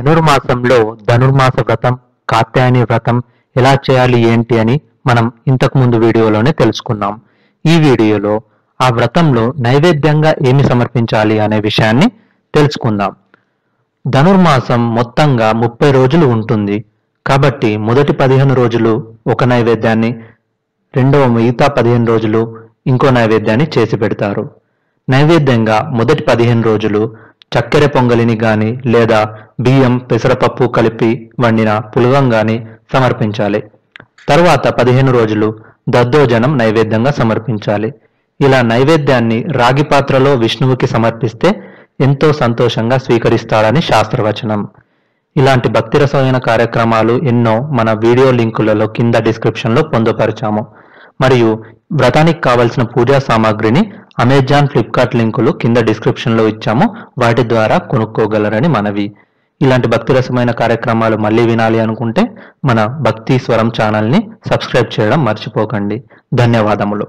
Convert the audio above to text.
ధనుర్మాసంలో ధనుర్మాస వ్రతం, కాత్యాయని వ్రతం ఎలా చేయాలి ఏంటి అని మనం ఇంతకు ముందు వీడియోలోనే తెలుసుకున్నాం. ఈ వీడియోలో ఆ వ్రతంలో నైవేద్యంగా ఏమి సమర్పించాలి అనే విషయాన్ని తెలుసుకుందాం. ధనుర్మాసం మొత్తంగా 30 రోజులు ఉంటుంది. కాబట్టి మొదటి 15 రోజులు ఒక నైవేద్యాన్ని, మిగతా 15 రోజులు ఇంకో నైవేద్యాన్ని చేసి పెడతారు. నైవేద్యంగా మొదటి 15 రోజులు చక్కెర పొంగలిని గాని లేదా బియ్యం పెసరపప్పు కలిపి వండిన పులగం గాని సమర్పించాలి. తరువాత 15 రోజులు దద్దోజనం నైవేద్యంగా సమర్పించాలి. ఇలా నైవేద్యాన్ని రాగి పాత్రలో విష్ణువుకి సమర్పిస్తే ఎంతో సంతోషంగా స్వీకరిస్తారని శాస్త్రవచనం. ఇలాంటి భక్తిరసమైన కార్యక్రమాలు ఎన్నో మన వీడియో లింకులలో కింద డిస్క్రిప్షన్లో పొందుపరిచాము. మరియు వ్రతానికి కావలసిన పూజా సామాగ్రిని అమెజాన్, ఫ్లిప్కార్ట్ లింకులు కింద డిస్క్రిప్షన్లో ఇచ్చాము. వాటి ద్వారా కొనుక్కోగలరని మనవి. ఇలాంటి భక్తిరసమైన కార్యక్రమాలు మళ్ళీ వినాలి అనుకుంటే మన భక్తి స్వరం ఛానల్ని సబ్స్క్రైబ్ చేయడం మర్చిపోకండి. ధన్యవాదములు.